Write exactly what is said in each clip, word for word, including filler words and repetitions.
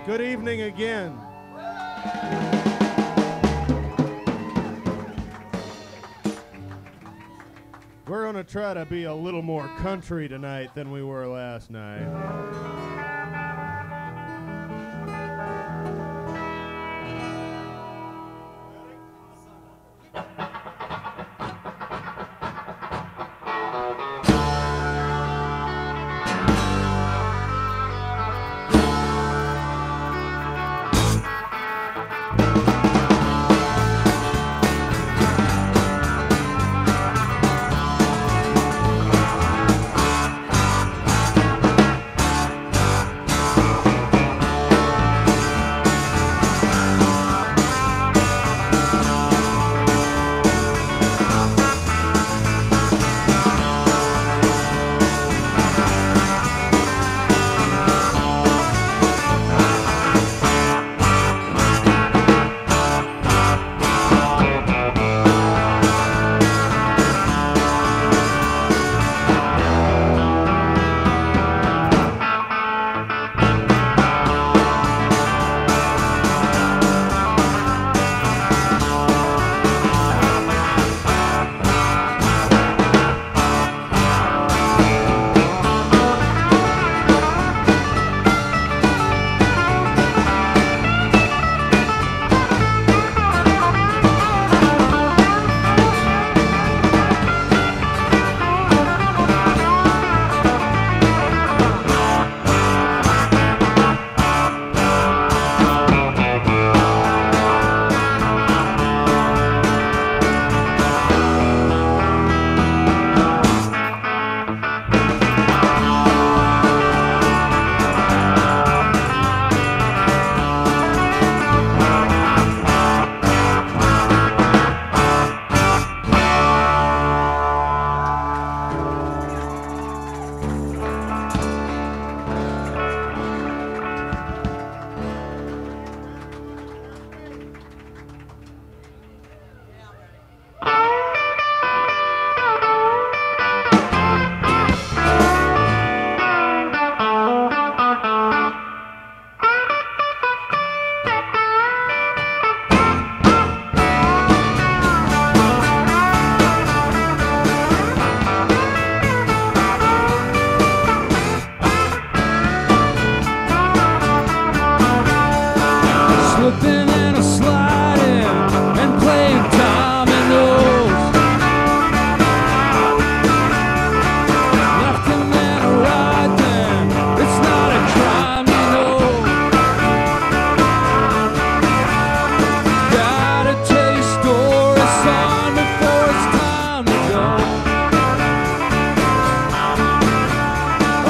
Good evening again. We're going to try to be a little more country tonight than we were last night.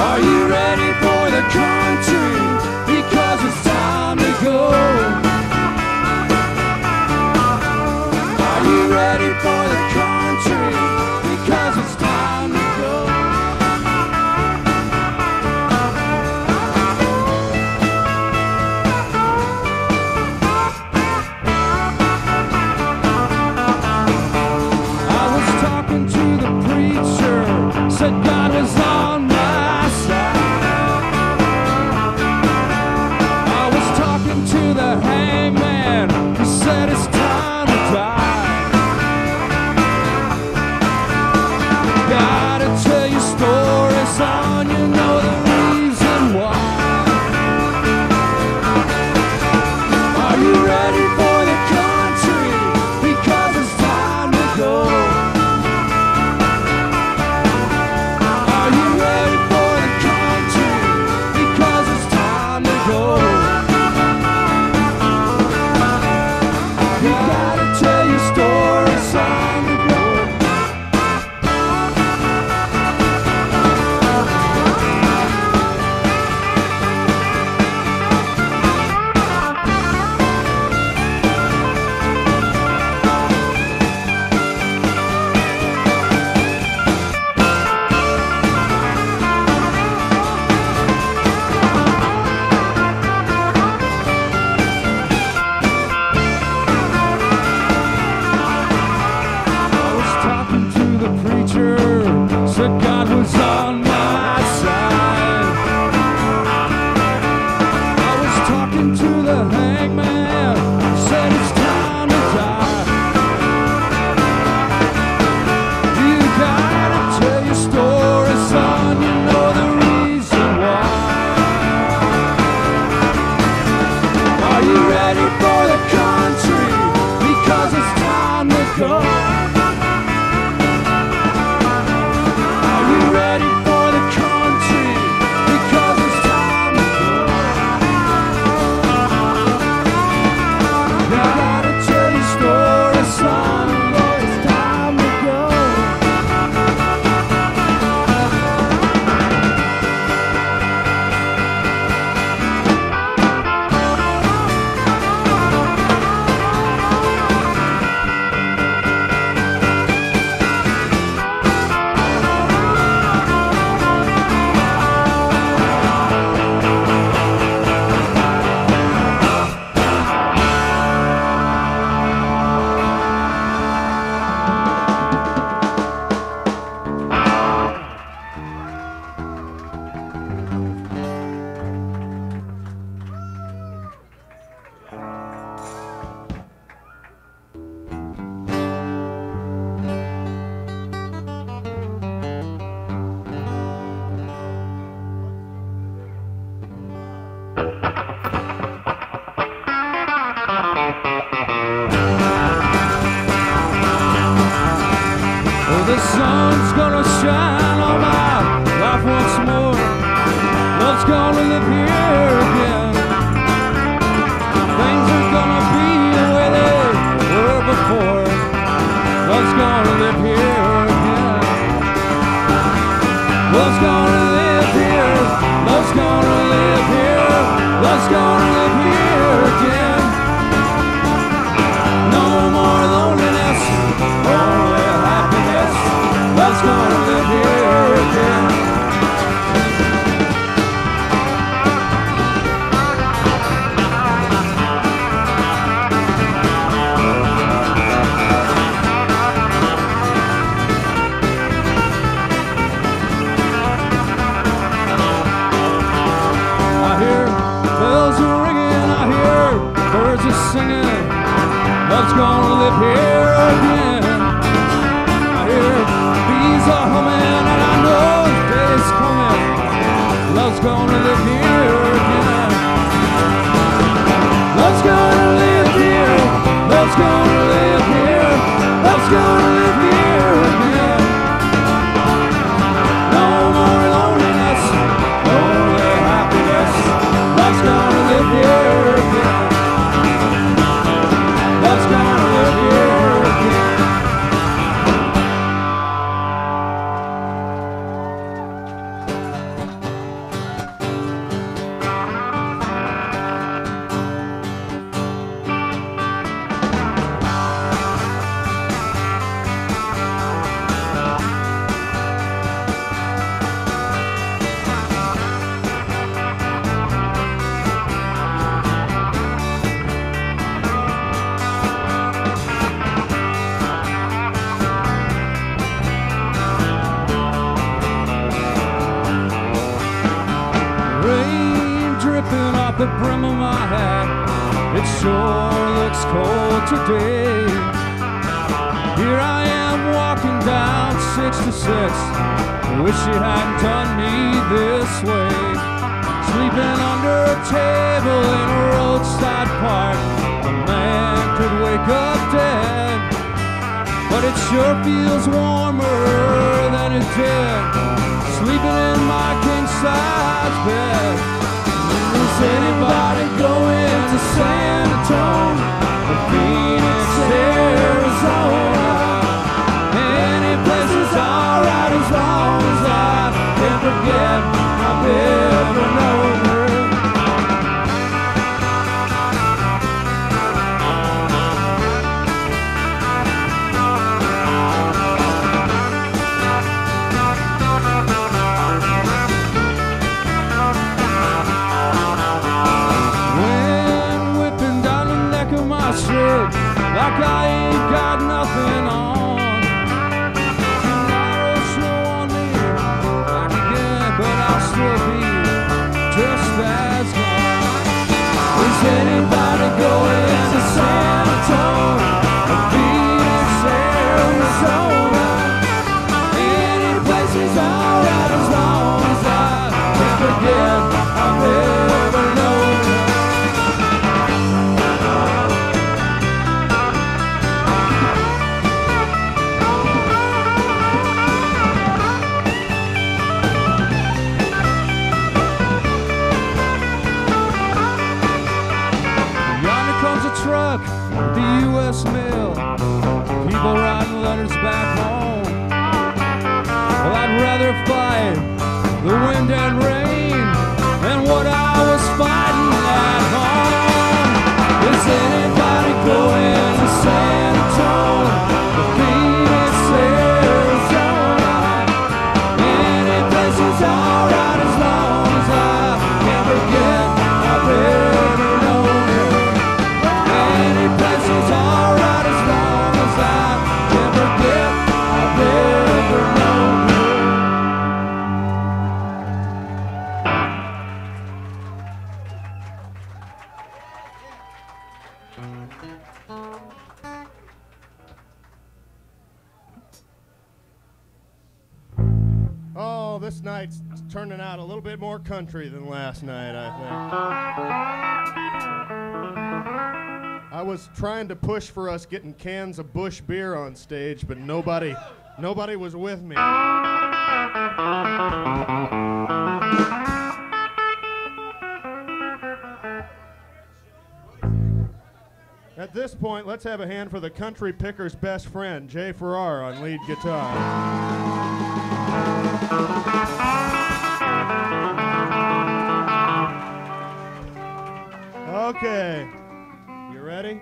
Country, because it's time to go. Love's gonna live here again. I hear bees are humming, and I know the day's coming. Love's gonna live here again. Love's gonna live here. Love's gonna live here. Love's gonna live here again. No more loneliness, only happiness. Love's gonna live here again. Love's gonna live here again. The brim of my hat, it sure looks cold today. Here I am walking down sixty-six. Wish it hadn't done me this way. Sleeping under a table in a roadside park. A man could wake up dead, but it sure feels warmer than it did sleeping in my king-size bed. Is anybody going to San Antonio or Phoenix, Arizona? Any place is alright as long as I can forget I've ever known her. Like I ain't got nothing on. Tomorrow she'll want me back again, but I'll still be just as gone. Is anybody going to San Antonio or Phoenix, Arizona? Any place is alright as long as I can forget I've ever known her. Truck, the U S mail, people writing letters back home. Well, I'd rather fight the wind and rain than what I was fighting at home. Is anybody going to San Antonio or Phoenix, Arizona? Any place is alright as long as I can forget I've ever known her. Any place is alright as long as I can forget I've ever known her. Oh, this night's turning out a little bit more country than last night, I think. I was trying to push for us getting cans of Busch beer on stage, but nobody, nobody was with me. At this point, let's have a hand for the country picker's best friend, Jay Farrar, on lead guitar. Okay, you ready?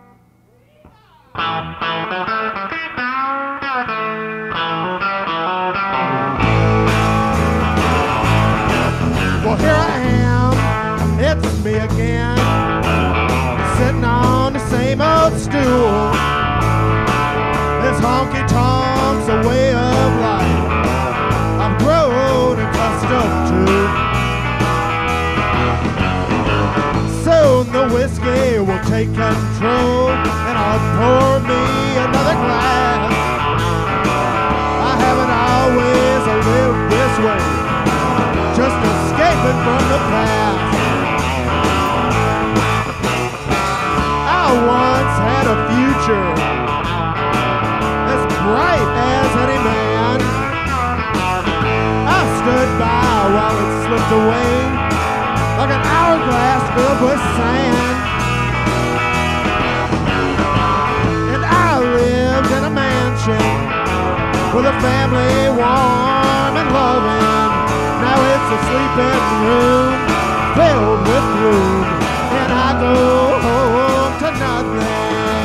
Well, here I am, it's me again, sitting on the same old stool. This honky-tonk's a way of life I've grown accustomed to. So soon the whiskey will take control, and I'll pour me another glass. I haven't always lived this way, just escaping from the past. I once had a future as bright as any man. I stood by while it slipped away like an hourglass filled with sand. And I lived in a mansion with a family warm and loving. Now it's a sleeping room filled with gloom, and I go home to nothing.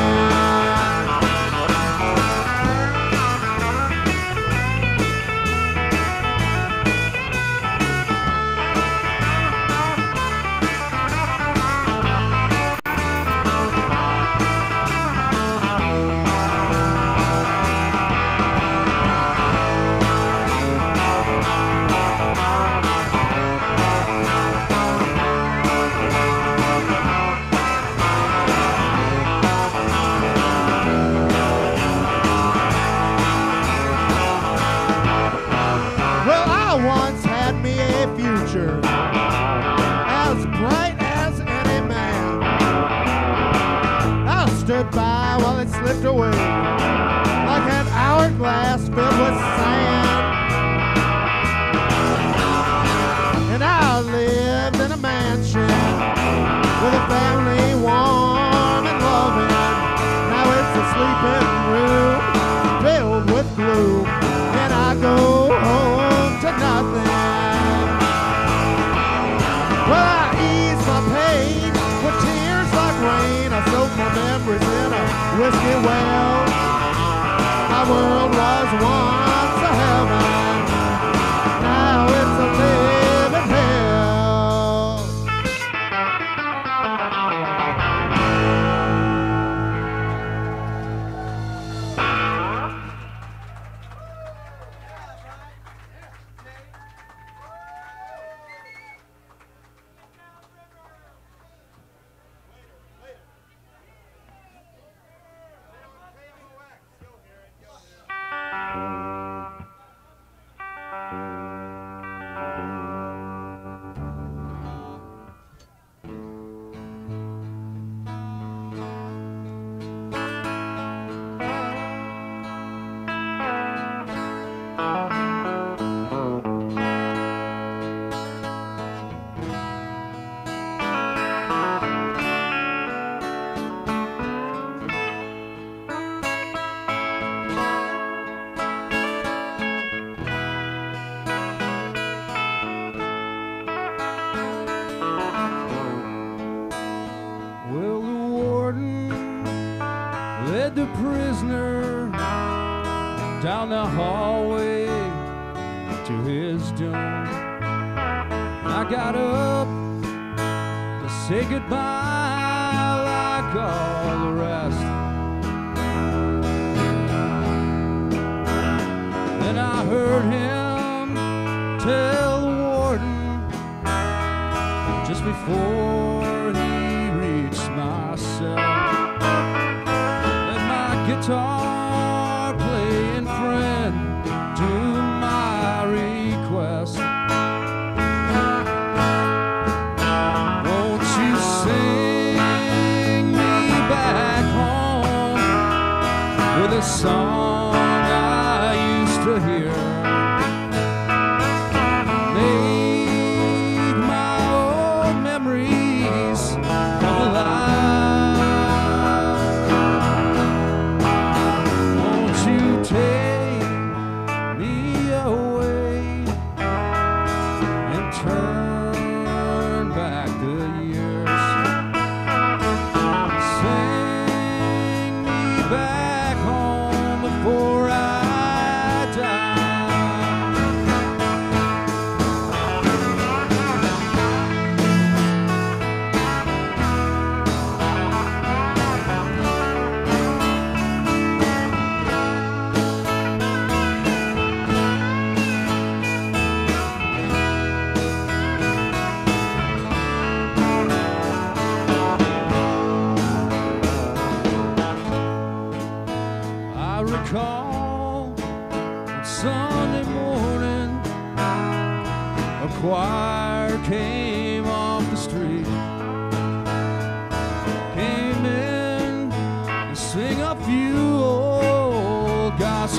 As bright as any man. I stood by while it slipped away like an hourglass filled with sand. And I lived in a mansion with a family warm and loving. Now it's a sleeping room filled with gloom, and I go home to nothing. Well, I ease my pain with tears like rain. I soak my memories in a whiskey well. My world was once a heaven, now it's a living hell. The prisoner down the hallway to his doom. I got up to say goodbye like all the rest. Then I heard him tell the warden just before he reached my cell, guitar playing friend to my request. Won't you sing me back home with a song I used to hear? Make my old memories come alive.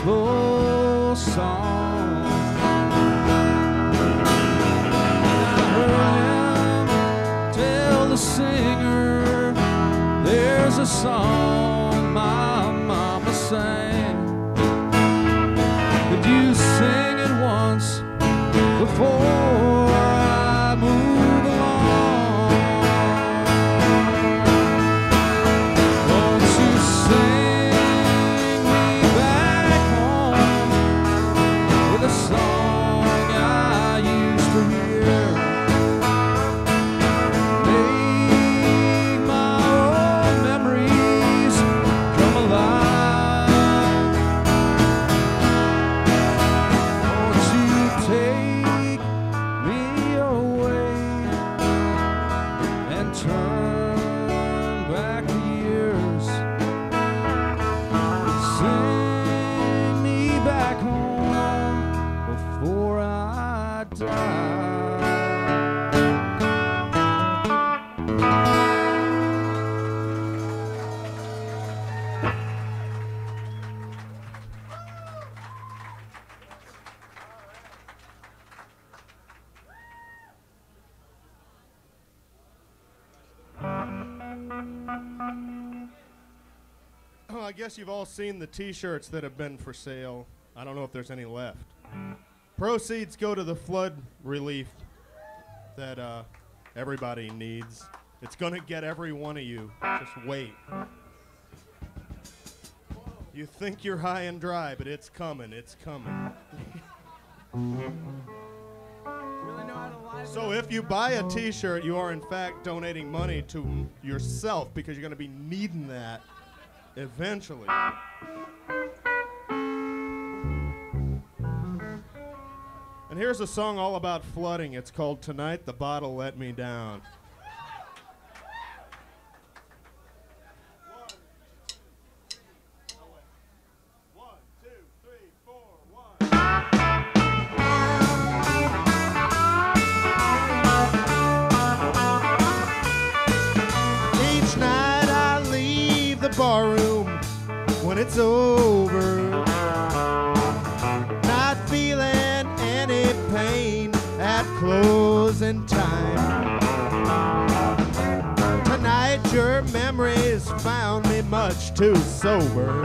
slow song. I heard him tell the singer, there's a song my mama sang. Could you sing it once before I move along? Won't you sing me back home with a song I used to hear? Make my old memories come alive. Won't you take me away and turn back the years? Sing me back home before I die. Oh, I guess you've all seen the t-shirts that have been for sale. I don't know if there's any left. Proceeds go to the flood relief that uh, everybody needs. It's gonna get every one of you. Just wait. You think you're high and dry, but it's coming, it's coming. So if you buy a t-shirt, you are in fact donating money to yourself because you're gonna be needing that eventually. And here's a song all about flooding. It's called Tonight the Bottle Let Me Down. One, two, three, four, one. Each night I leave the barroom when it's over, not feeling any pain at closing time. Tonight your memories found me much too sober.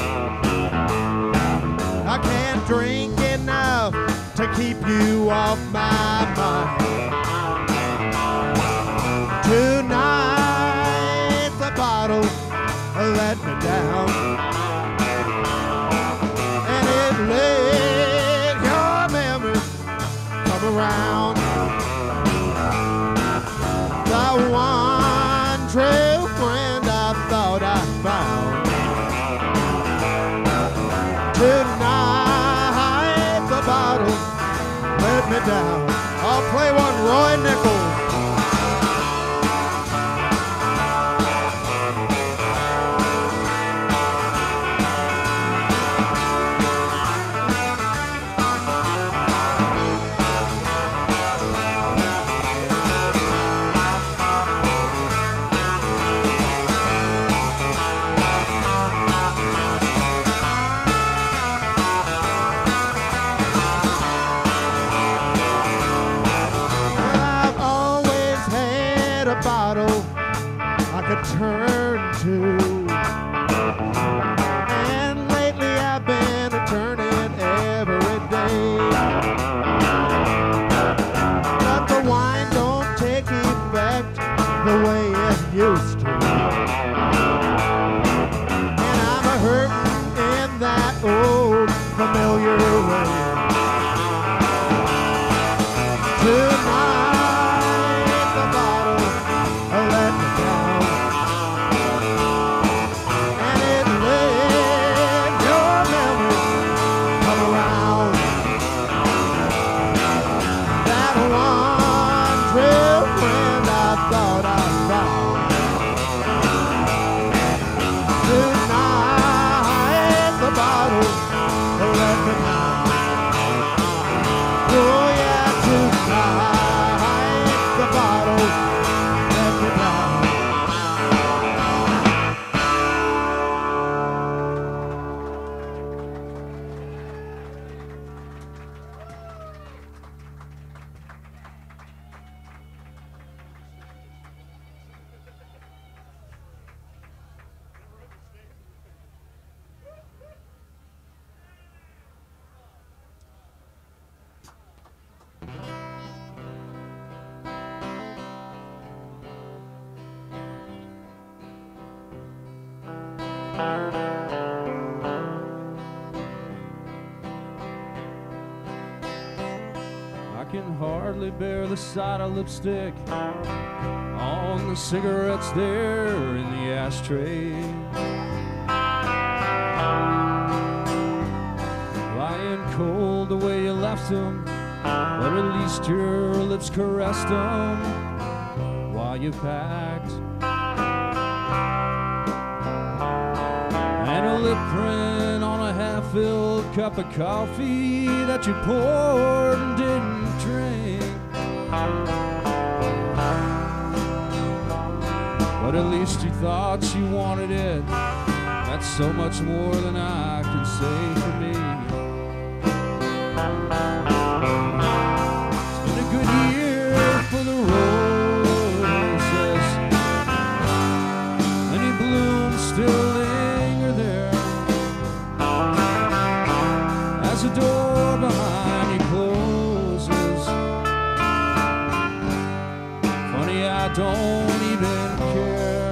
I can't drink enough to keep you off my mind. Tonight the bottle let me down, and it let your memories come around. The one true friend I thought I found. Tonight the bottle let me down. I'll play one Roy Nichols. Turn to, and lately I've been turning every day, but the wine don't take effect the way it used to, and I'm a hurting in that old familiar way. Tonight the bottle let me down, and it let your memories come around. That one true friend I thought I found. I can hardly bear the sight of lipstick on the cigarettes there in the ashtray. Lying cold the way you left them, but at least your lips caressed them while you packed. And a lip print on a half-filled cup of coffee that you poured and didn't drink. But at least you thought you wanted it. That's so much more than I can say for me. It's been a good year for the roses. Any blooms still linger there as the door behind you closes. Funny, I don't even care.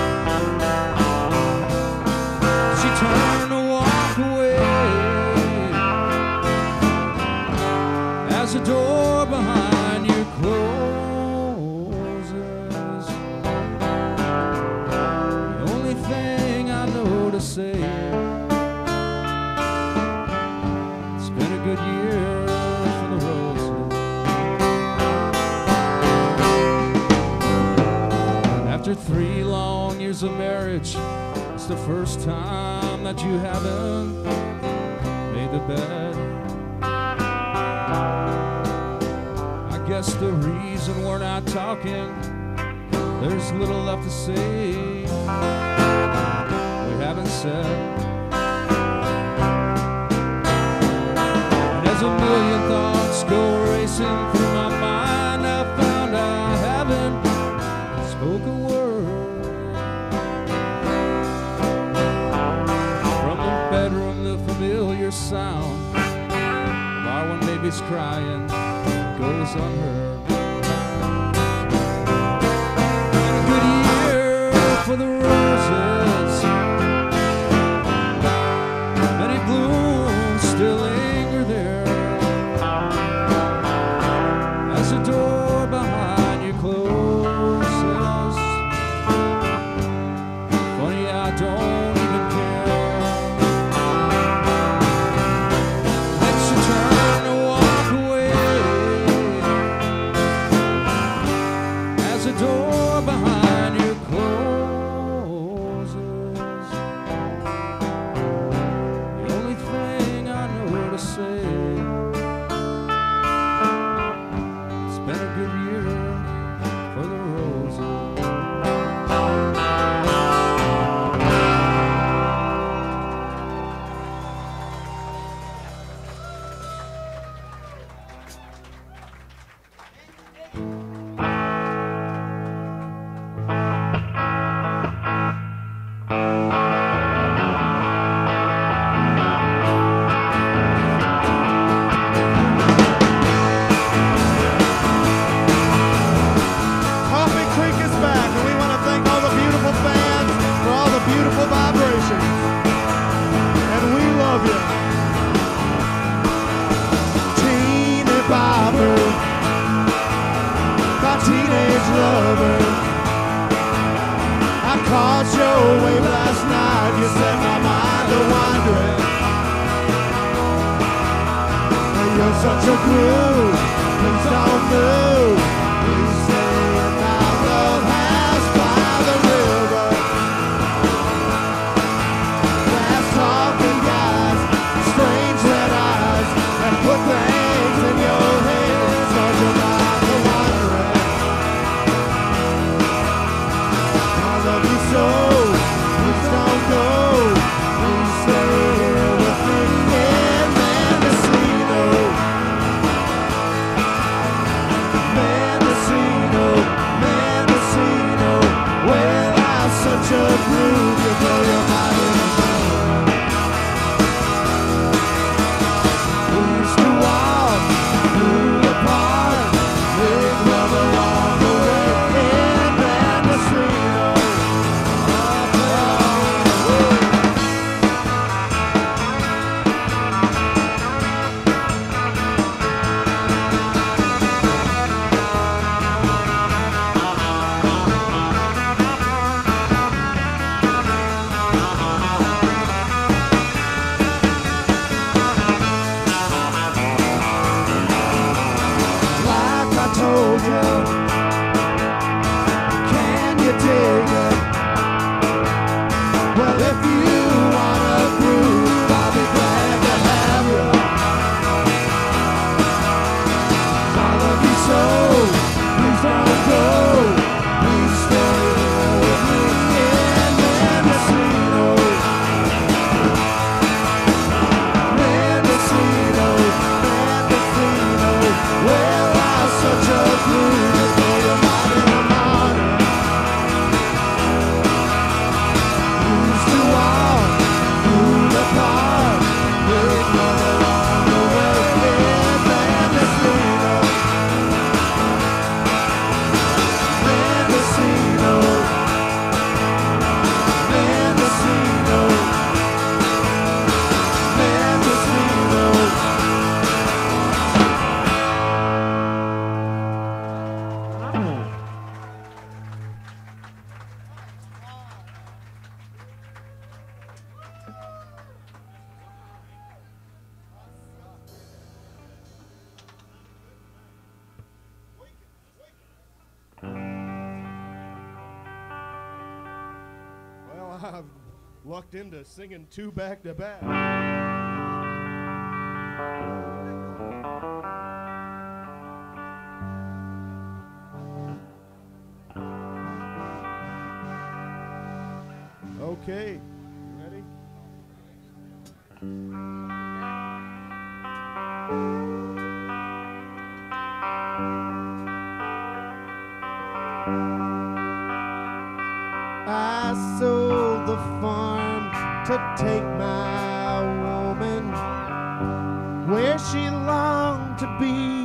She turned to walk away as the door behind you closes. The only thing I know to say, it's been a good year for the roses. After three long years of marriage, it's the first time that you haven't made the bed. I guess the reason we're not talking, there's little left to say we haven't said. And as a million thoughts go racing through my mind, I found I haven't spoke a word. From the bedroom, the familiar sound while one baby's crying goes unheard. And a good year for the roses. Many blooms still linger there as the door behind you closes. Funny, I don't even care. Then she turned to walk away as the door behind you closes. The only thing I know to say, it's been a good year for the roses. Coffee Creek is back, and we want to thank all the beautiful fans for all the beautiful vibrations. And we love you. Teeny Bopper, my teenage lover. I caught your wave last night, you set my mind a wandering. And you're such a groove, please don't move. Please stay in my love house by the river. Fast talking guys, strange red eyes, and put things in your head, start your mind to wandering. I love you so, please don't go. Please stay here with me in Mendocino. Mendocino, Mendocino, well, I'm such a groove, you blow your mind in the We used to walk through the park, make love along the way in Mendocino. Oh, I've lucked into singing two back to back. Okay, you ready? I sold the farm to take my woman where she longed to be.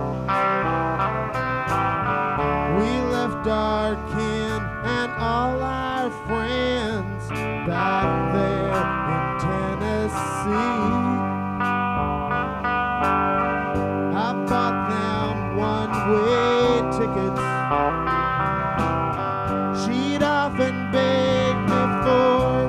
We left our kin and all our friends back there in Tennessee. I bought them one-way tickets she'd often begged me for.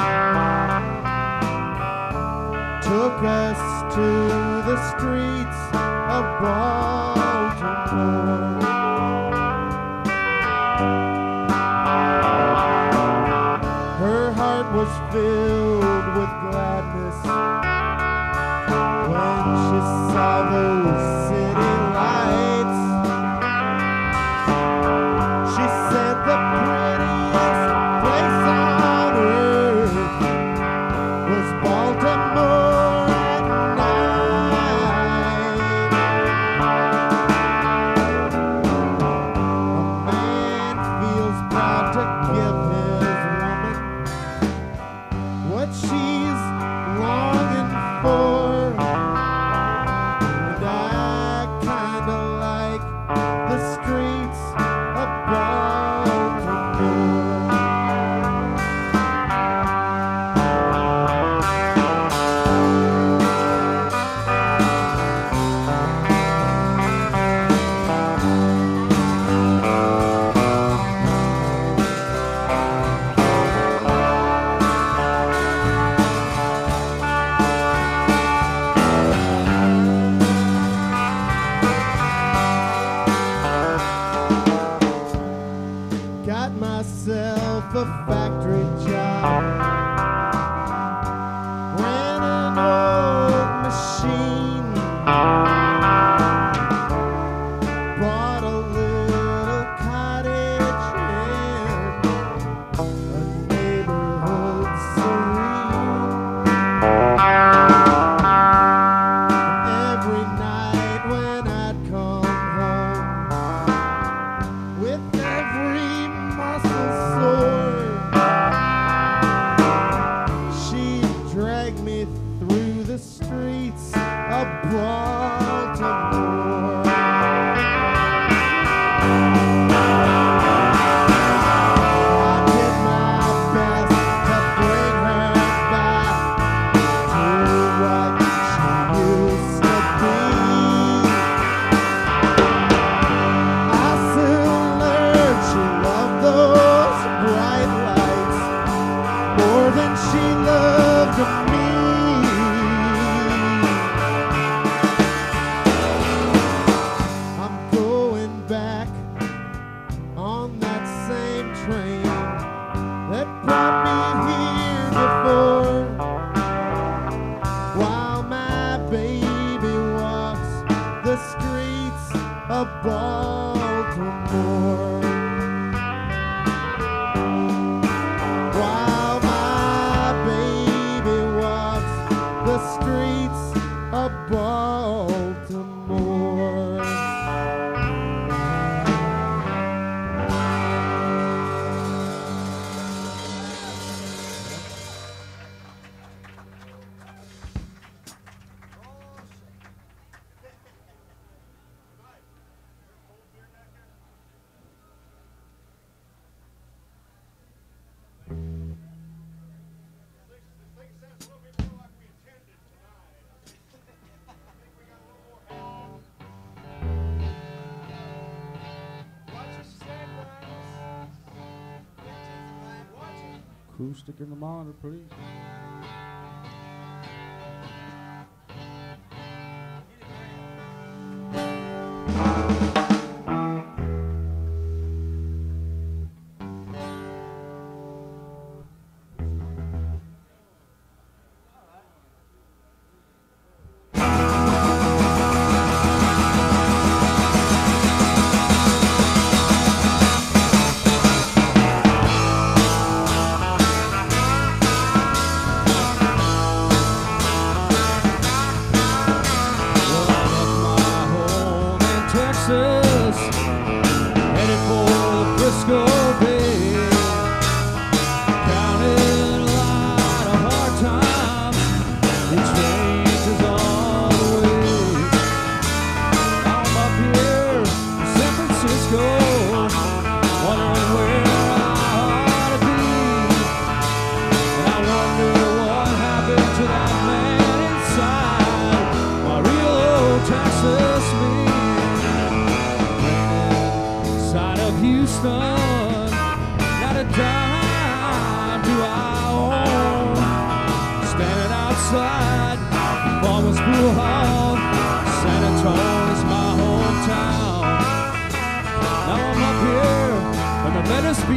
Took us to the streets of Baltimore. Her heart was filled with gladness when she saw those city lights. She said the prettiest place on earth was Baltimore at night. A man feels proud to give his woman what she's longing for. And I kinda like the streets of Baltimore. Got myself a factory job, ran an old machine, bought a little cottage in a neighborhood serene. Every night when I'd come home, with every muscle sore, she'd drag me through the streets of Baltimore. I did my best to bring her back to what she used to be. I soon learned she loved those bright lights more than she loved me. I'm going back on that same train that brought me here before, while my baby walks the streets of Baltimore. While my baby walks the streets of Baltimore. Acoustic in the monitor, please.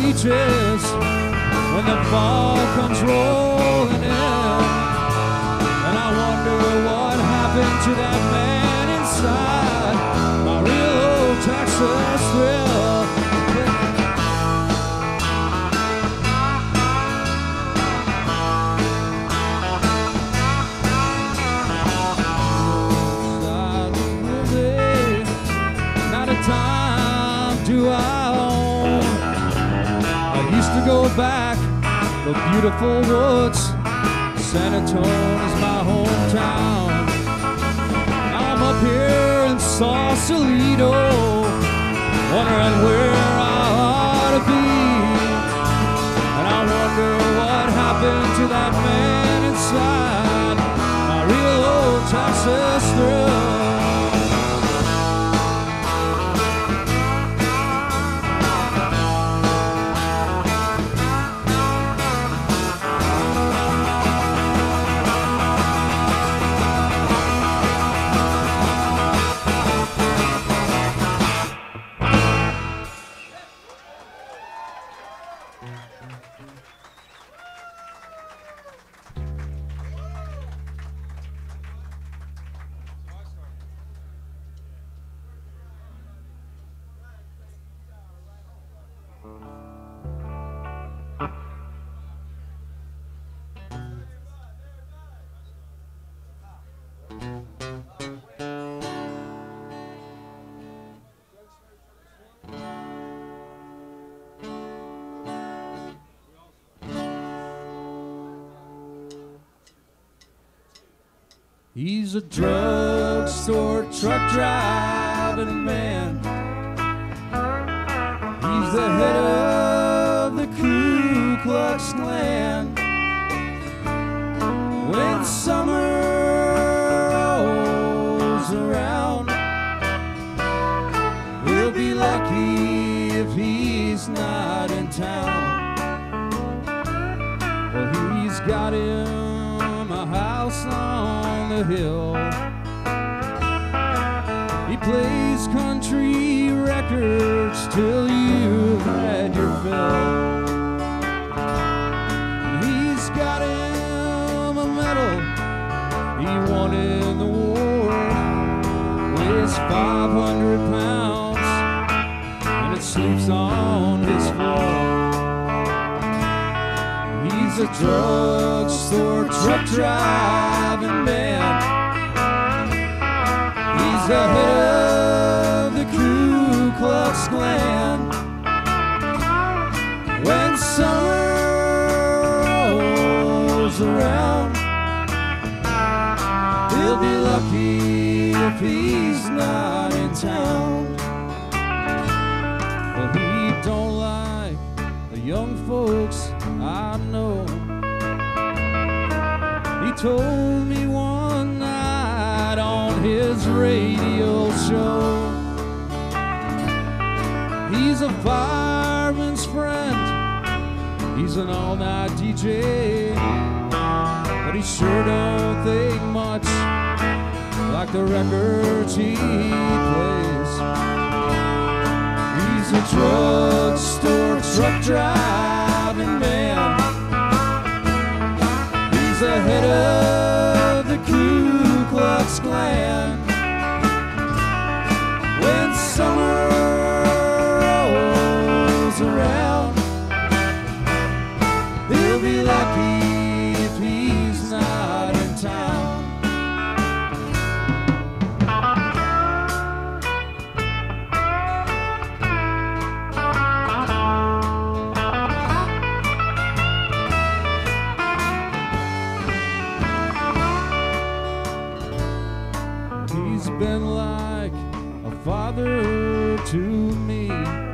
beaches when the fall comes rolling in. And I wonder what happened to that man inside my real old Texas thrill. Not a time do I own. I used to go back the beautiful woods. San Antonio is my hometown. I'm up here in Sausalito, wondering where I ought to be. And I wonder what happened to that man inside my real old Texas thrill. He's a drugstore truck driving man. He's the head of the Ku Klux Klan. When summer rolls around, he'll be lucky if he's not in town. Well, he's got him a house on the hill. He plays country records till you've had your fill. He's got him a medal he won in the war. Weighs five hundred pounds and it sleeps on his floor. He's a drugstore truck driving man. He's the head of the Ku Klux Klan. When summer rolls around, he'll be lucky if he's not in town. Well, he don't like the young folks I know. He told me one night on his radio show, he's a fireman's friend, he's an all-night D J, but he sure don't think much like the records he plays. He's a drugstore truck driving man. He's the head of the Ku Klux Klan. When summer rolls around, he'll be lucky if he's not in town. He's been like a father to me.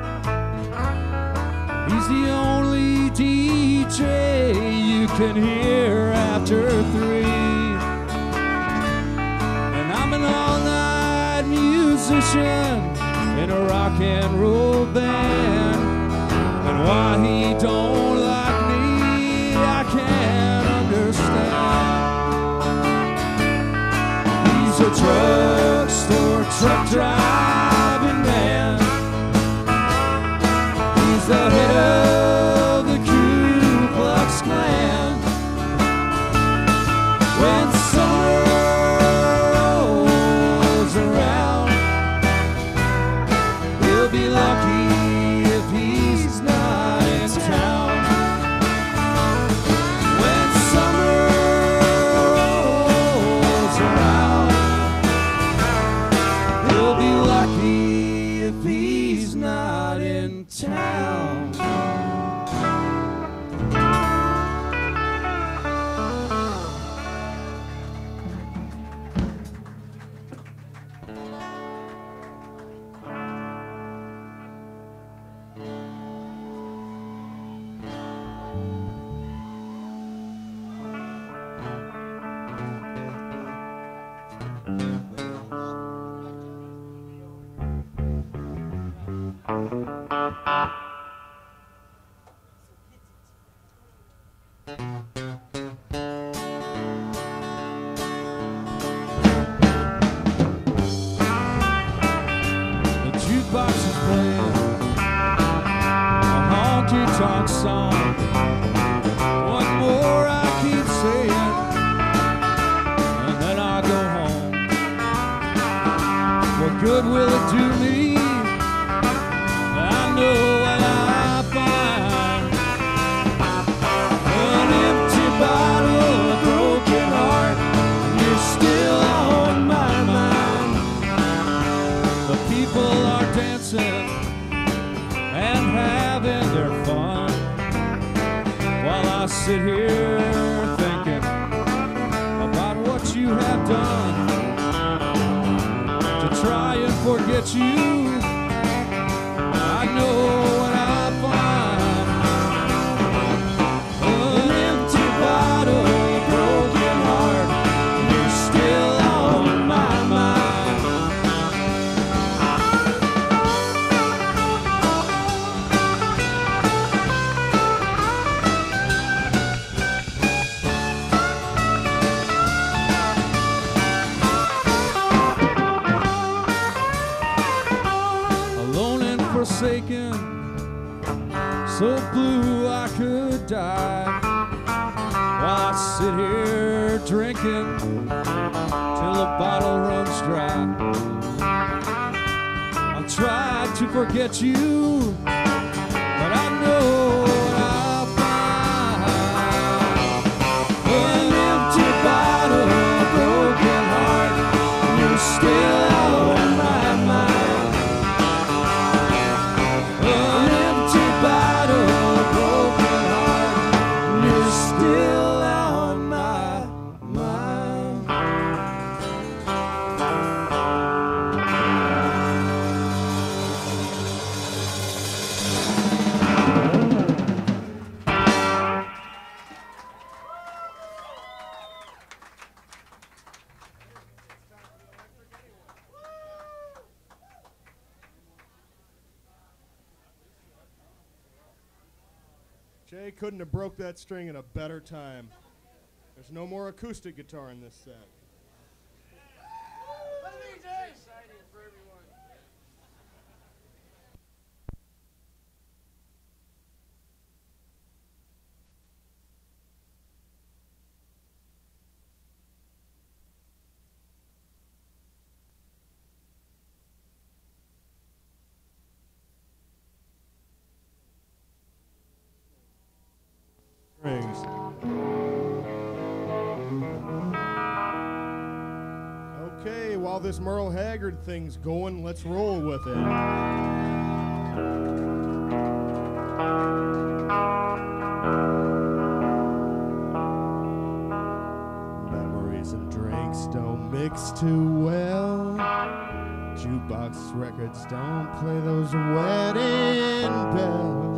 He's the only D J you can hear after three. And I'm an all-night musician in a rock and roll band. And why he don't like me, I can't understand. He's a drugstore truck driving man. He's the head of jukebox is playing a honky-tonk song. One more I keep saying, and then I go home. What good will it do me? I know what I find. An empty bottle, a broken heart, and you're still on my mind. The people are dancing and having their fun, while I sit here thinking about what you have done to try and forget you. I know what I find. An empty bottle, a broken heart, and you're still on my mind. Alone and forsaken, so blue I could die, while I sit here drinking till the bottle runs dry. I've tried to forget you, but I know what I'll find. An empty bottle, a broken heart, and you're still on my mind. An empty bottle, a broken heart, and you're still on my mind. Jay couldn't have broke that string in a better time. There's no more acoustic guitar in this set. Strings. Okay, while this Merle Haggard thing's going, let's roll with it. Memories and drinks don't mix too well. Jukebox records don't play those wedding bells.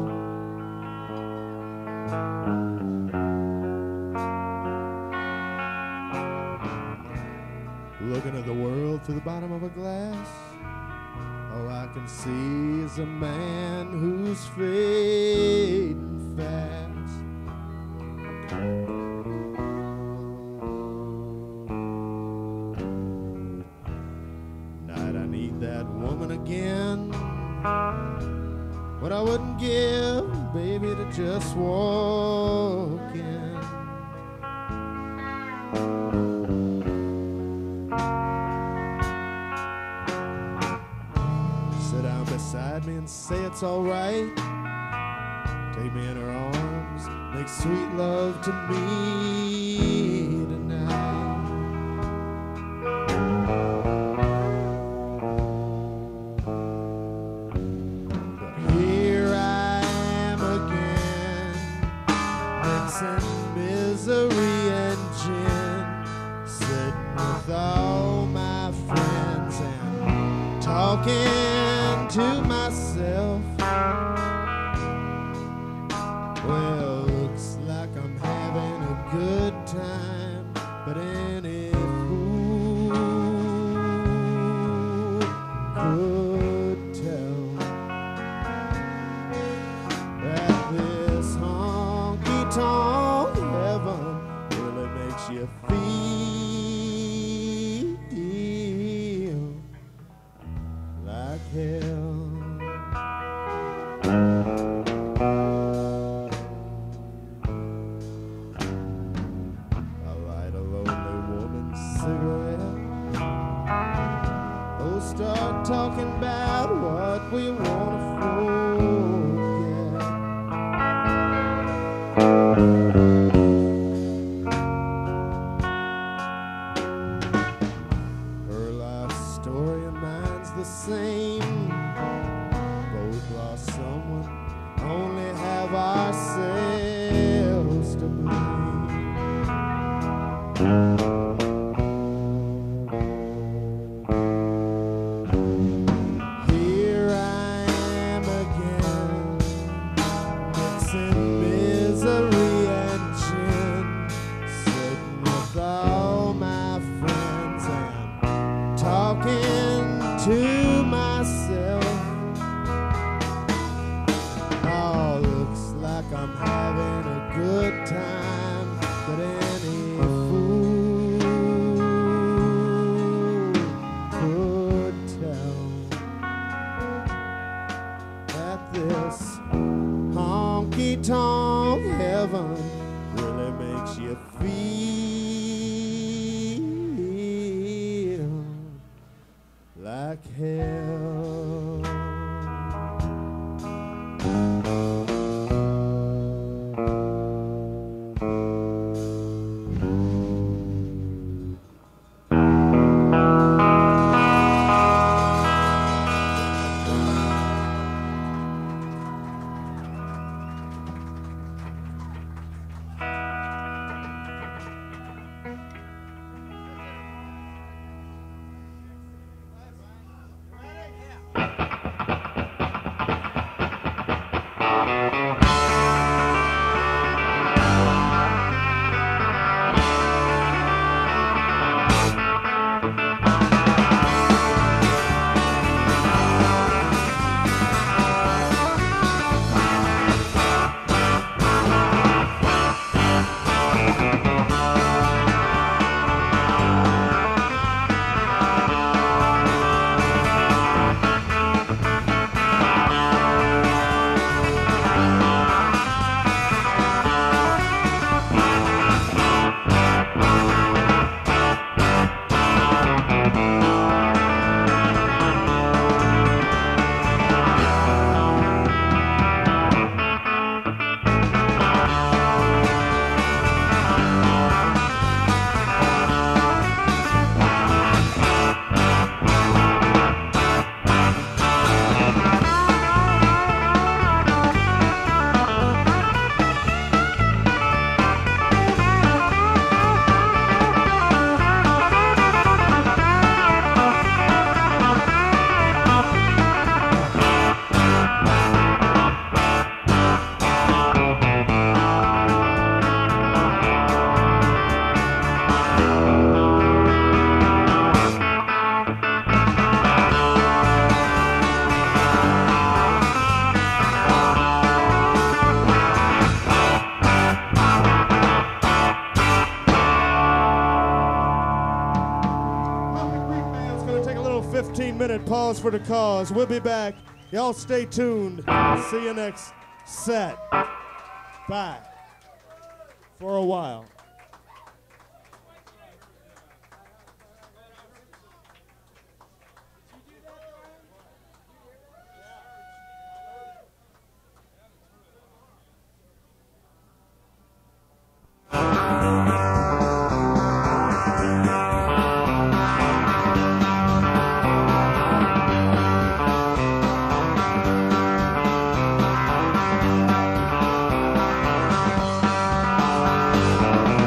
Looking at the world through the bottom of a glass, all I can see is a man who's fading fast. Night I need that woman again, what I wouldn't give, baby, to just walk in. Beside me and say it's all right. Take me in her arms, make sweet love to me tonight. But here I am again, mixing misery and gin, sitting with all my friends and talking to myself. Well, looks like I'm having a good time, but any fool could tell. fifteen minute pause for the cause. We'll be back. Y'all stay tuned. See you next set. Bye. For a while. Bye.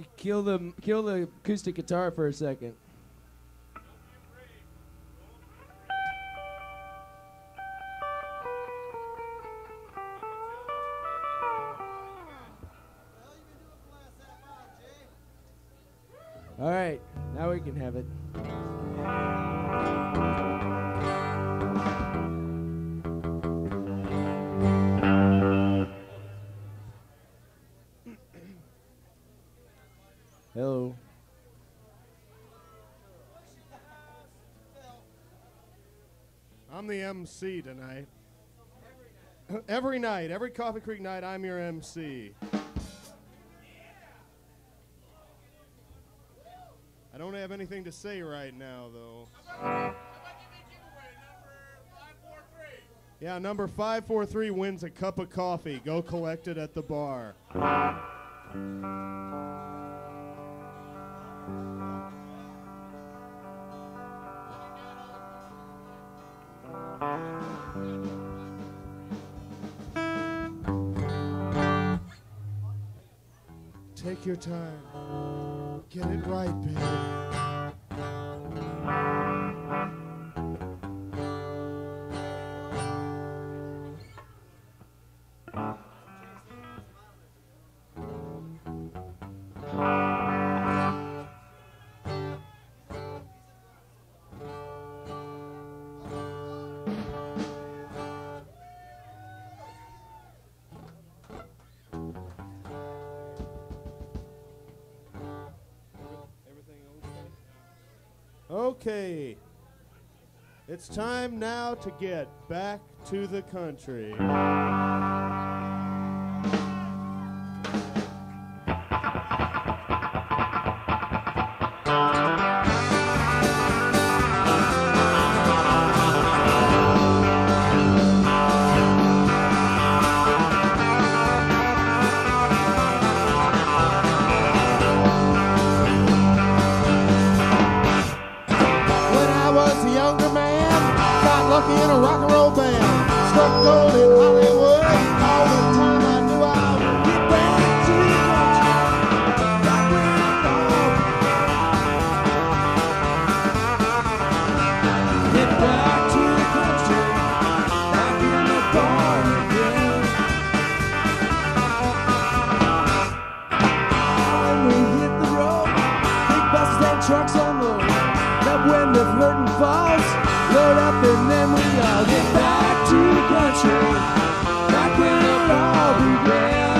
kill the kill the acoustic guitar for a second. All right, now we can have it. Hello. I'm the M C tonight. Every night, every Coffee Creek night, I'm your M C. I don't have anything to say right now, though. Yeah, number five four three wins a cup of coffee. Go collect it at the bar. Take your time. Get it right, baby. Okay, it's time now to get back to the country. In a rock and roll band, struck gold in Hollywood. All the time I knew I would get back to the country, back where it all began. Get back to the country, back in the barn again. When we hit the road, big buses and trucks unload. That when the curtain falls, load up and then we all get back to the country, back when it all began.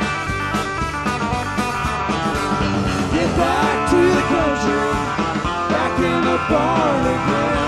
Get back to the country, back in the barn again.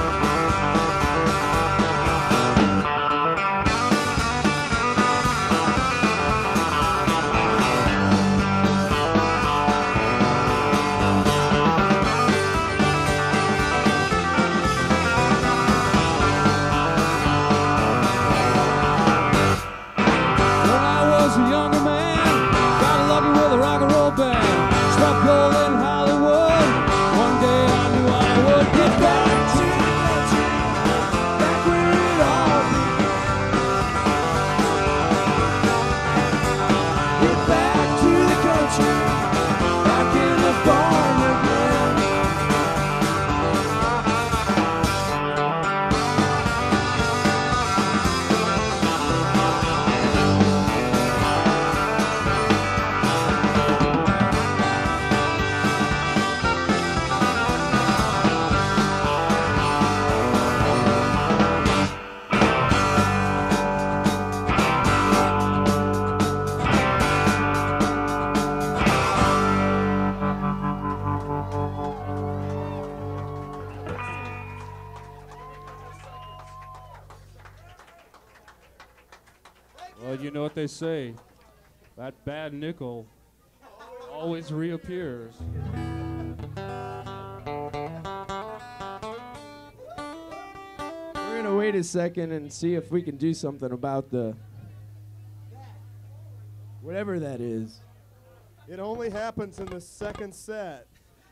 Well, you know what they say. That bad nickel always reappears. We're gonna wait a second and see if we can do something about the whatever that is. It only happens in the second set.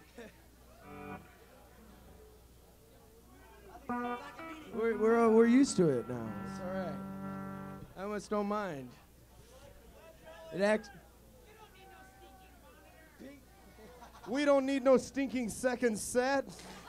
We're, we're, we're used to it now. It's all right. I almost don't mind. It acts. Ping We don't need no stinking second set.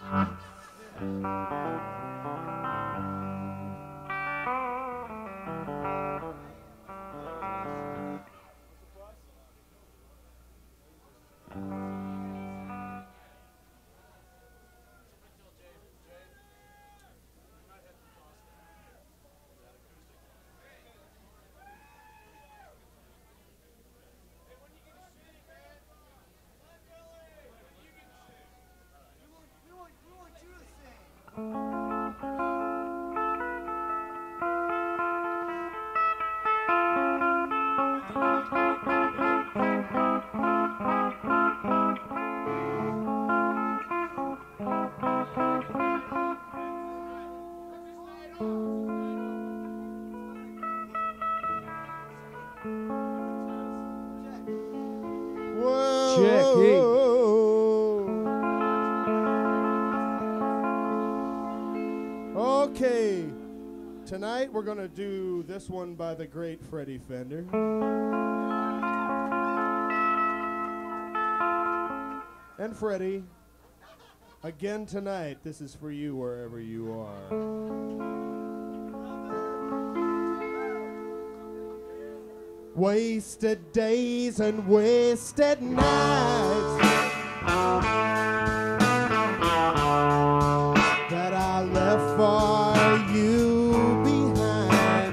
Okay, tonight we're going to do this one by the great Freddie Fender. And Freddie, again tonight, this is for you wherever you are. Wasted days and wasted nights that I left for you behind,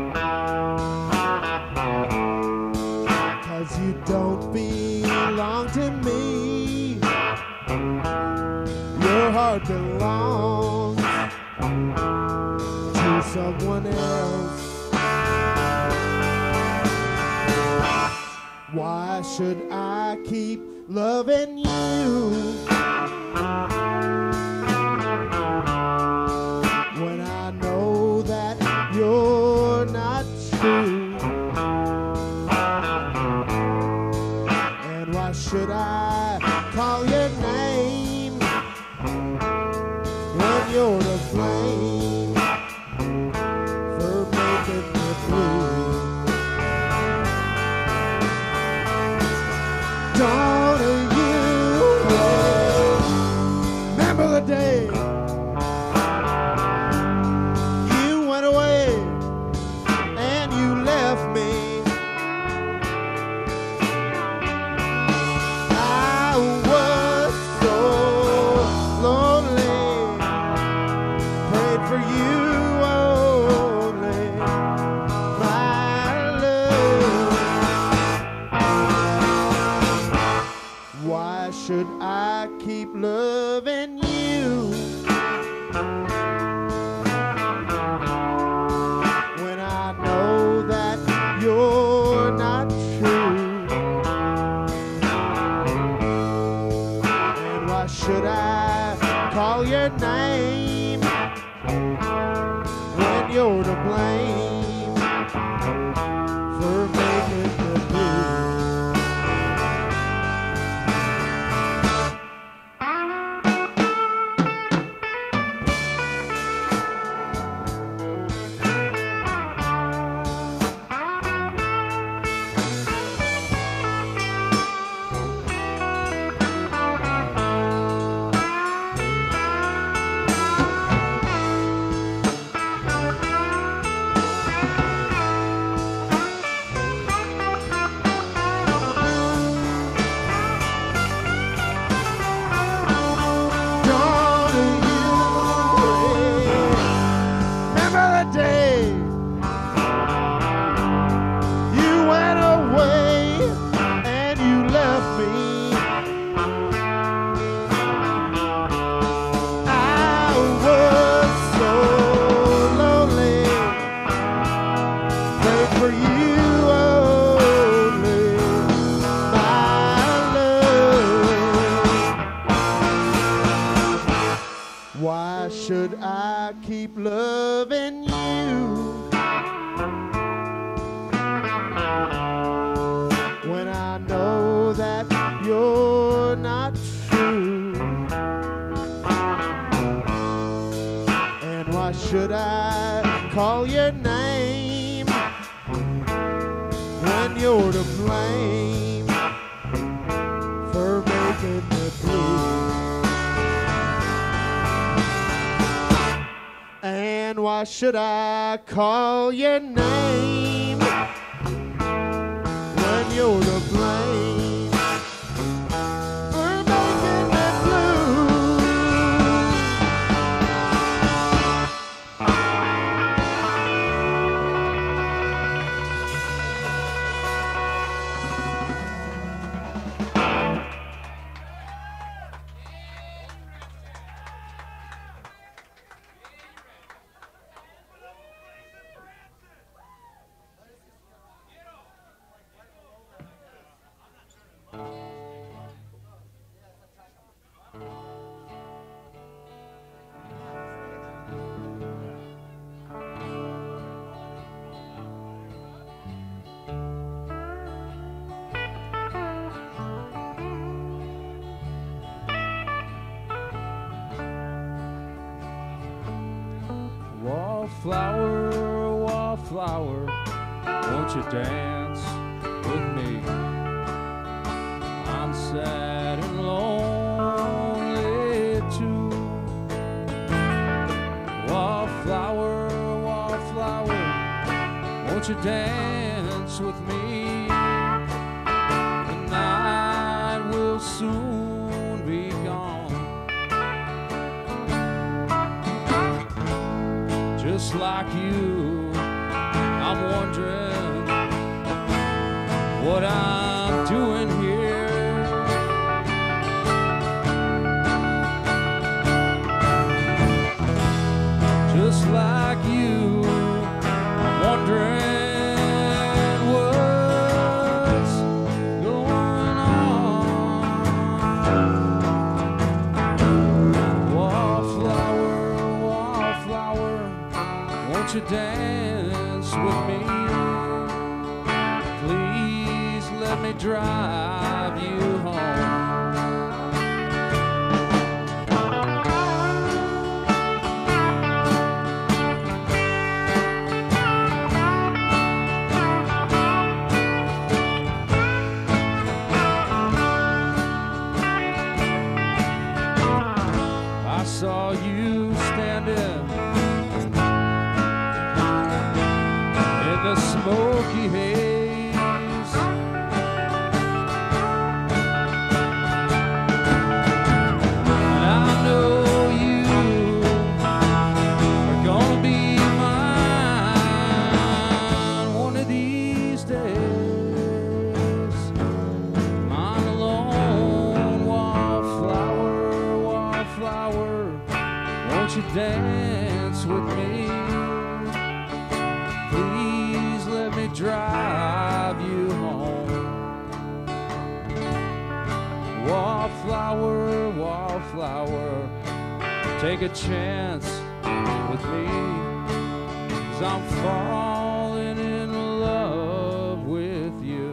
'cause you don't belong to me. Your heart belongs to someone else. Why should I keep loving you when I know that you're not true? And why should I call your name when you're to blame for making me blue? Don't you remember the day you went away and you left me? I was so lonely, prayed for you only, my love. Why should I keep loving you when I know that you're not true? And why should I call your name when you're to blame for making me blue? Why should I keep loving you when I know that you're not true? And why should I call your name when you're to blame for making making me blue. And why should I call your name when you're to blame for making me blue? Wallflower, wallflower, won't you dance with me? I'm sad and lonely too. Wallflower, wallflower, won't you dance with me? The night will soon be gone. Just like you, I'm wondering what I'm doing here. Just like you, I'm wondering what's going on. Wallflower, wallflower, won't you dance with me? Please let me drive you home. I saw you standing the smoky haze, and I know you are gonna be mine one of these days. I'm alone, wallflower, wallflower, won't you dance with me? Drive you home. Wallflower, wallflower, take a chance with me, 'cause I'm falling in love with you.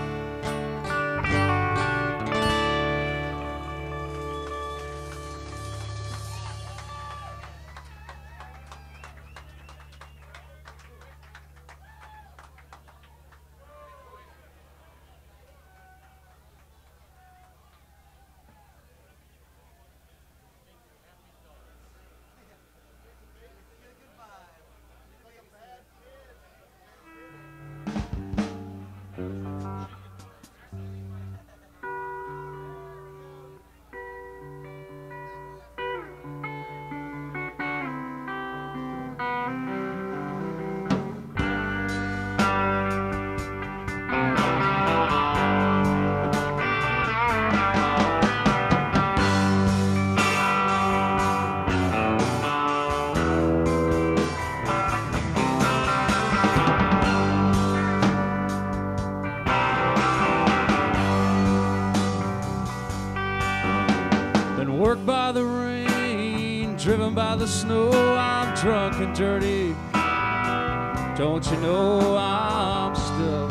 Work by the rain, driven by the snow, I'm drunk and dirty. Don't you know I'm still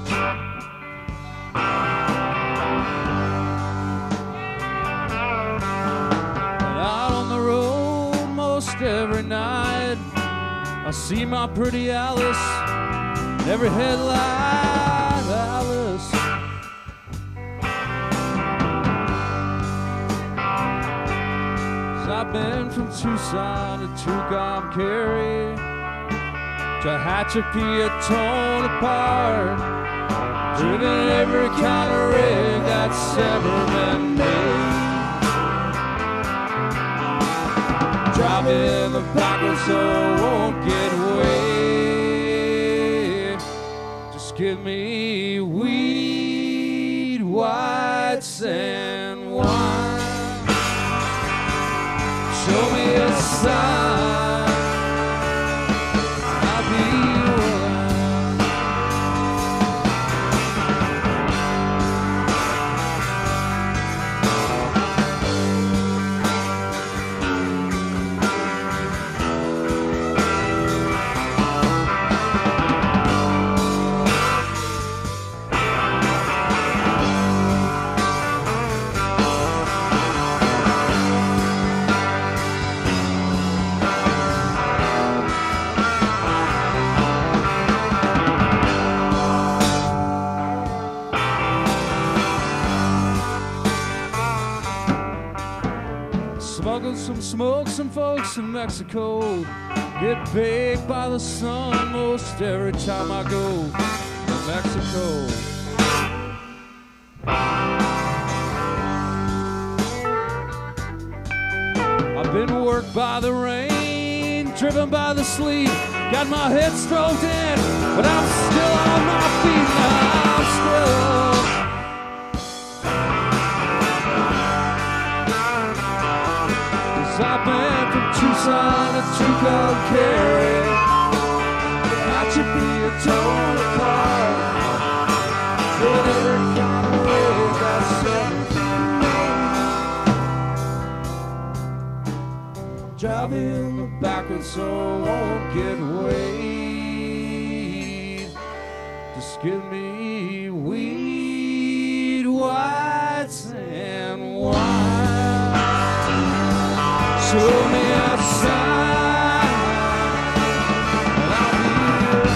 and out on the road most every night. I see my pretty Alice in every headlight, Alice. I've been from Tucson to Tucumcari to Hatchapee, torn apart, driven every kind of rig that's ever been made. Driving the backwards so I won't get away. Just give me weed, whites, and wine. Show me a sign, I'll be some smoke, some folks in Mexico get baked by the sun most every time I go to Mexico. I've been worked by the rain, driven by the sleet, got my head stroked in, but I'm still on my feet now. I'm still I've been from Tucson to Tucumcari, Hatchapee, torn apart, whatever kind of way that's everything made. Driving the backwards so I won't get weighed. Just give me weed, whites, and wine. Show me a sign, and I'll be here.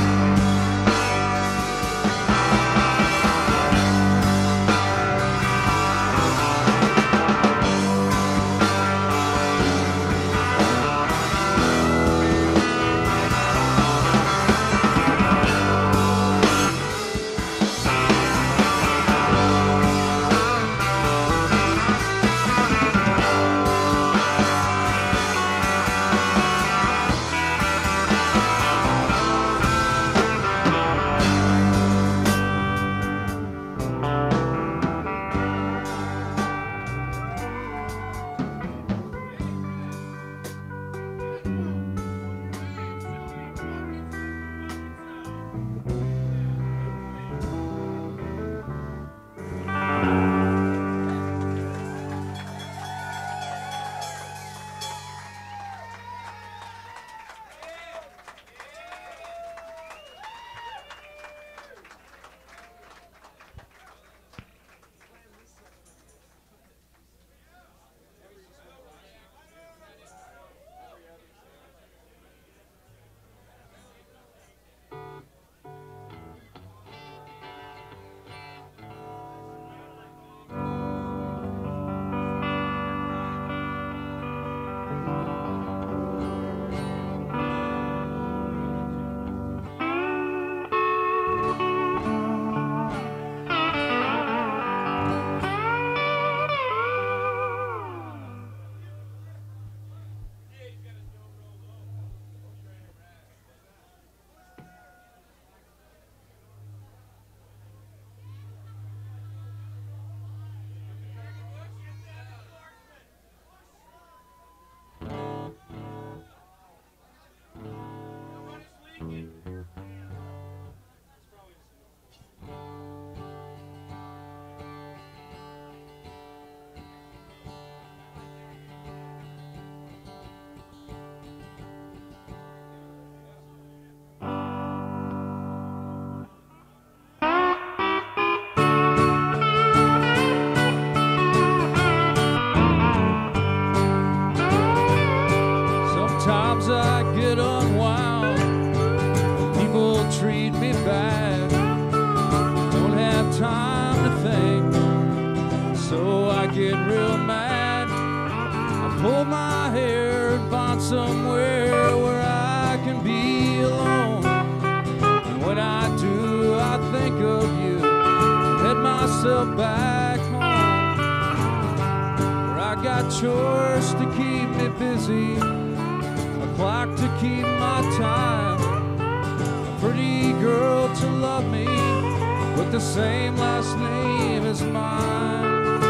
pull my hair and find somewhere where I can be alone. And when I do, I think of you and head myself back home, where I got chores to keep me busy, a clock to keep my time, a pretty girl to love me with the same last name as mine.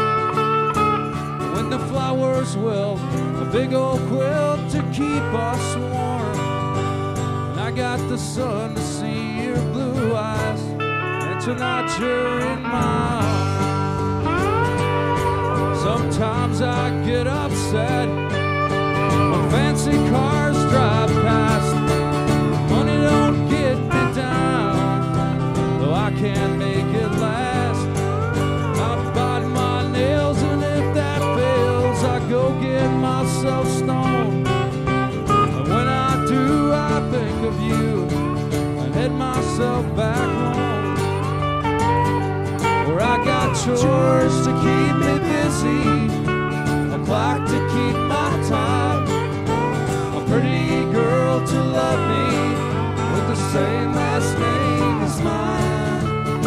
When the flowers wilt, a big old quilt to keep us warm, and I got the sun to see your blue eyes, and tonight you're in my arms. Sometimes I get upset when fancy cars drive past. Money don't get me down, though I can't make it last. I bite my nails, and if that fails, I go get myself stoned. And when I do, I think of you and head myself back home, where I got chores to keep me busy, a clock to keep my time, a pretty girl to love me with the same last name as mine.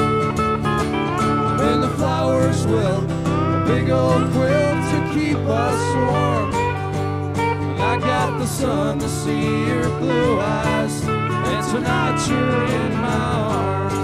When the flowers wilt, a big old quilt to keep us warm, and I got the sun to see your blue eyes, and tonight you're in my arms.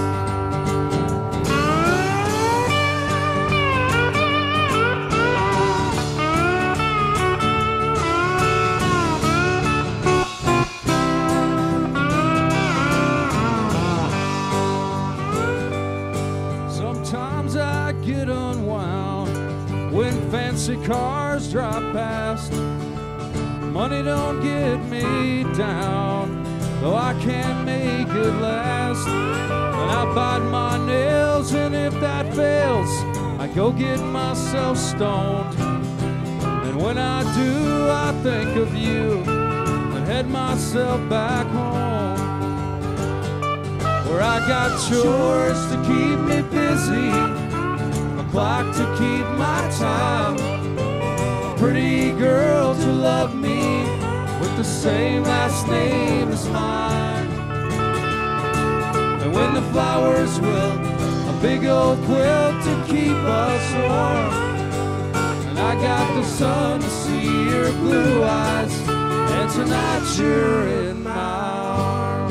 Get unwound when fancy cars drive past. Money don't get me down, though I can't make it last. And I bite my nails, and if that fails, I go get myself stoned. And when I do, I think of you and head myself back home, where I got chores to keep me busy, clock to keep my time, a pretty girl to love me with the same last name as mine. And when the flowers wilt, a big old quilt to keep us warm, and I got the sun to see your blue eyes, and tonight you're in my arms.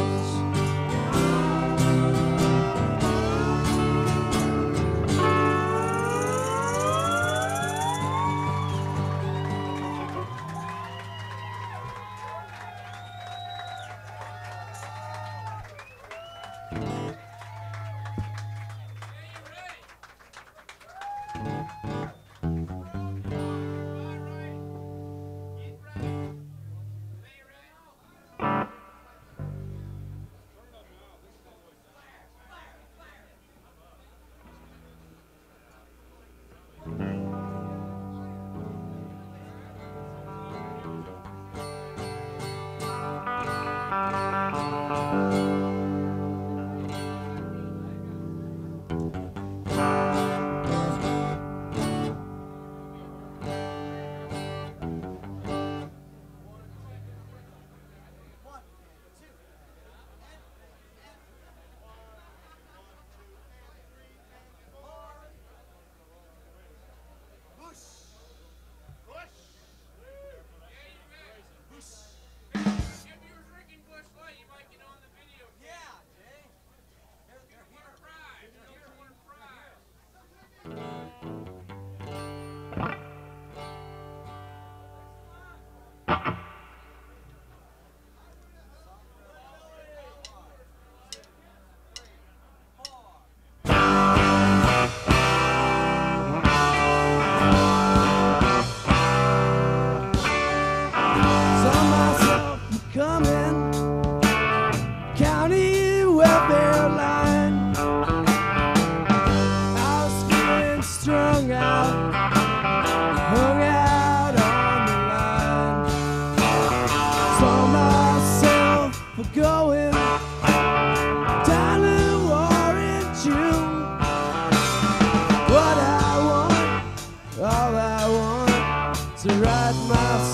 to write my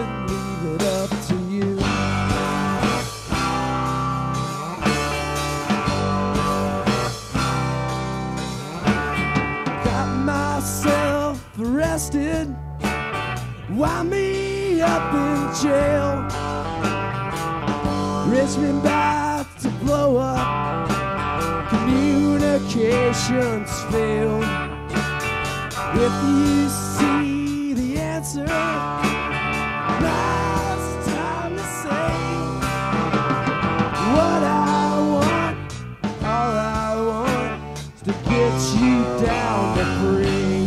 couldn't leave it up to you. Got myself arrested, wound me up in jail. Richmond about to blow up, communications failed. If you see the answer, now's the time to say what I want. All I want is to get you down to free.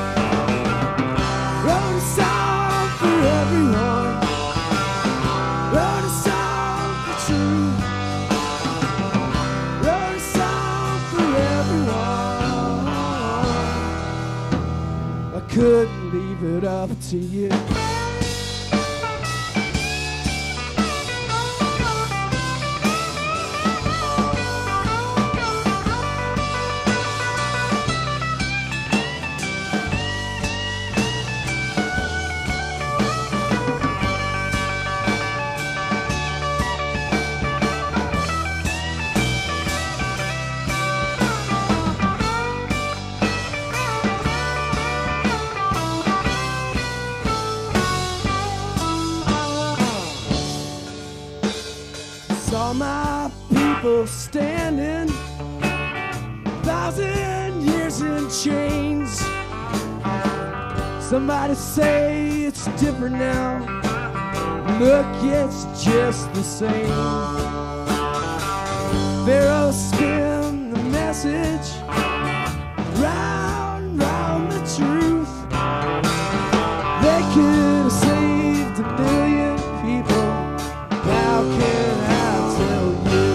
Wrote a song for everyone, wrote a song for truth, wrote a song for everyone. I couldn't leave it up to you. Saw my people standing, thousand years in chains. Somebody say it's different now. Look, it's just the same. Pharaoh spin the message round, round the truth. They could have saved a million people. How can I tell you?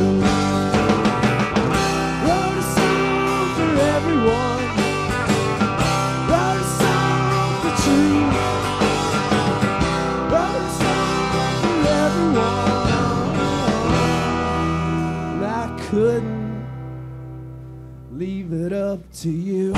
Wrote a song for everyone, wrote a song for truth, wrote a song for everyone. And I couldn't leave it up to you.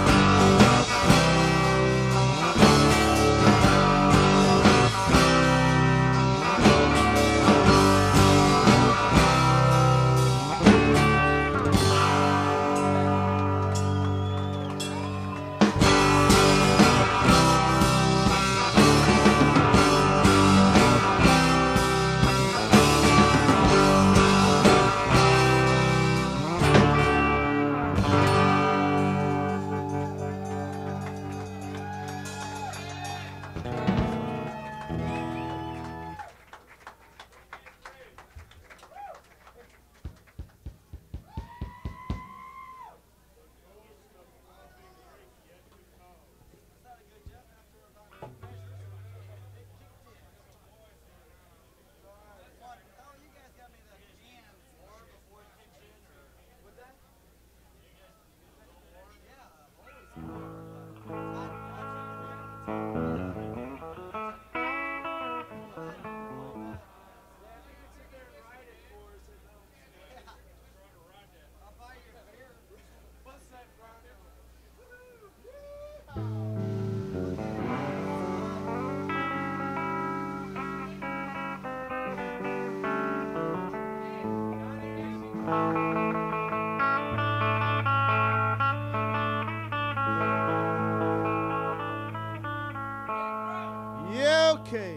Yeah, okay.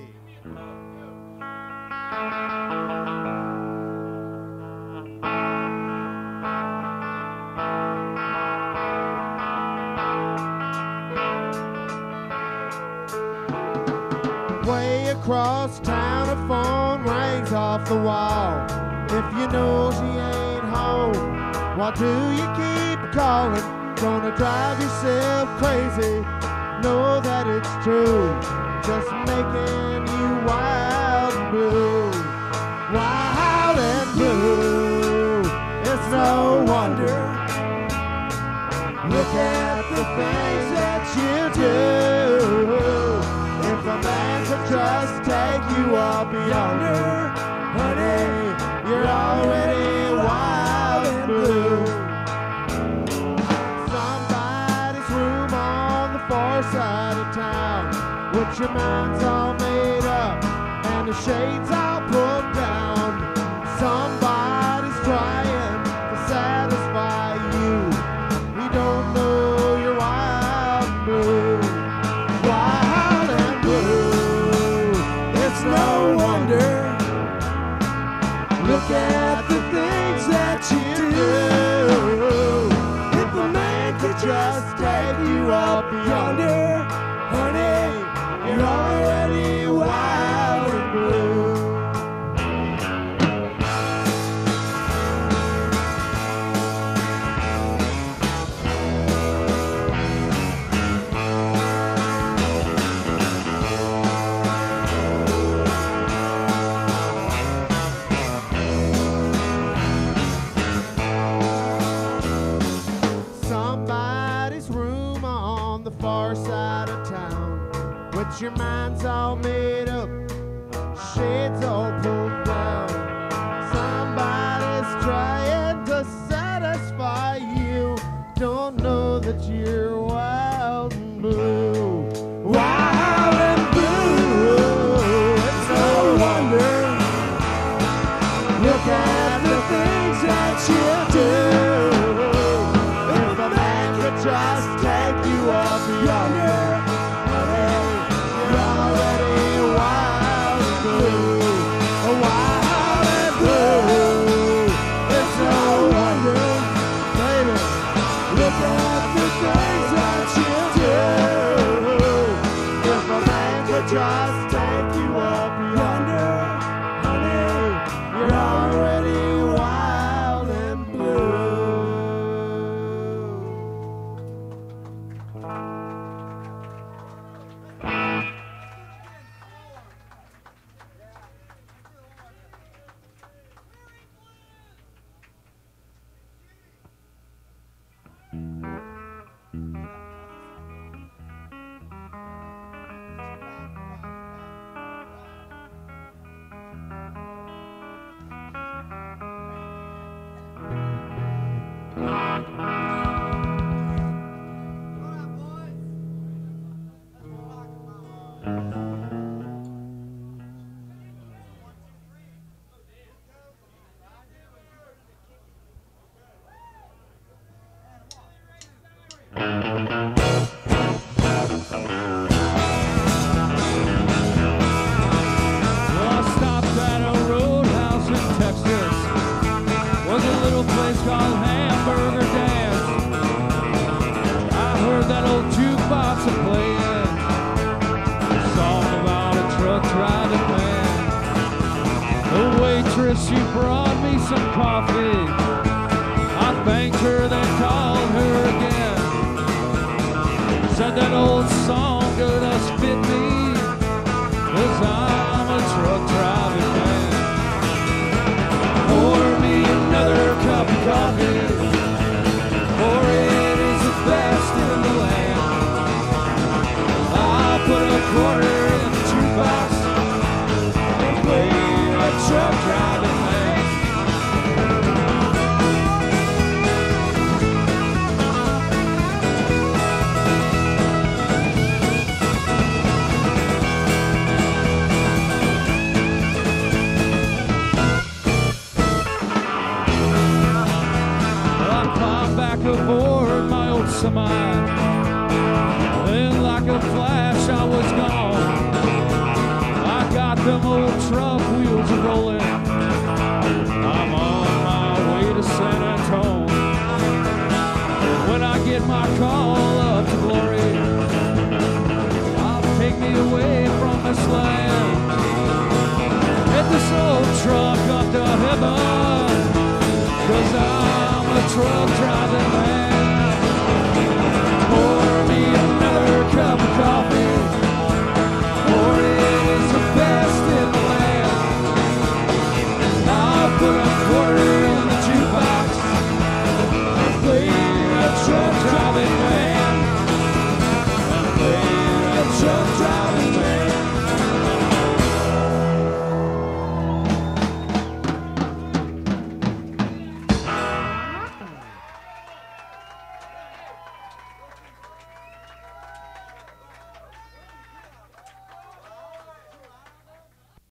Way across town, a phone rings off the wall. If you know she ain't home, why do you keep calling? Gonna drive yourself crazy. Know that it's true, just making you wild and blue. Wild and blue, it's no wonder. Look at the things that you do. If a man could just take you up yonder, honey, you're already wild and blue. Somebody's room on the far side of town, with your mind's all made up, the shades are pulled down. Somebody's trying to satisfy you. You don't know you're wild and blue. Wild and blue. It's no wonder. Look at the things that you do. If a man could just take you up yonder, honey, you're already wild and blue. Somebody's room on the far side of town, but your mind's all made up, shades all pulled down. Somebody's trying to satisfy you. Don't know that you're wild and blue. Wild and blue. It's no wonder. Look at the things that you do. If a man could just take you up yonder, you're already wild and blue. Wild and blue. It's no wonder, baby. Look at the things that you do. If a man could just take you up yonder, honey, you're already wild and blue. Well, I stopped at a roadhouse in Texas. Was a little place called Hamburger Dance. I heard that old jukebox a playing a song about a truck driving man. The waitress, she brought me some coffee. I thanked her, then called her again. Said that old song could us fit me, 'cause I'm a truck driving man. Pour me another cup of coffee, for it is the best in the land. I'll put a quarter in the jukebox and play a truck driving man. Aboard my old semi, then like a flash I was gone. I got them old truck wheels rolling. I'm on my way to San Antonio. When I get my call up to glory, I'll take me away from this land.